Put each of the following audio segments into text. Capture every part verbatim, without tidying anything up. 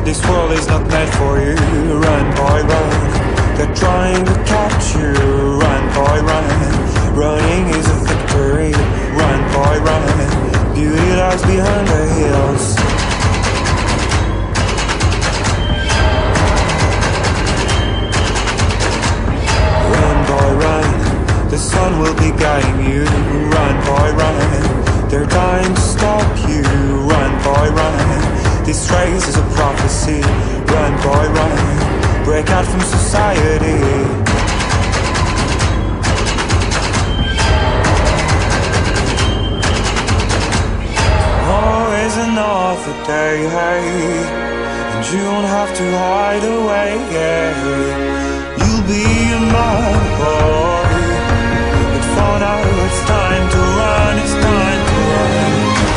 This world is not meant for you. Run, boy, run. They're trying to catch you. Run, boy, run. Running is a victory. Run, boy, run. Beauty lies behind the hills. Run, boy, run. The sun will be guiding you. Run, boy, run. They're trying to stop you. Run, boy, run. This race is a prophecy. Run, boy, run. Break out from society. Always another day, hey, and you don't have to hide away, yeah. You'll be a man, boy, but for now it's time to run, it's time to run.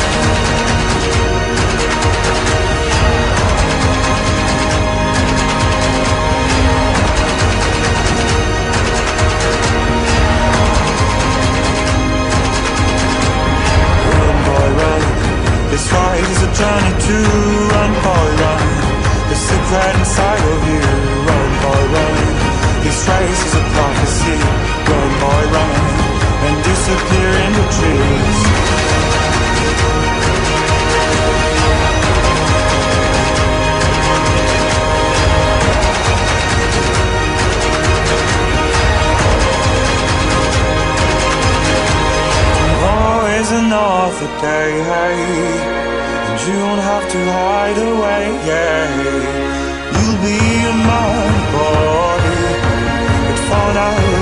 This ride is a journey to run, boy, run. The secret inside of you. Run, boy, run. This race is a prophecy. Run, boy, run. And disappear in the trees. Always another day, hey, and you don't have to hide away, yeah. You'll be a man, boy, but for now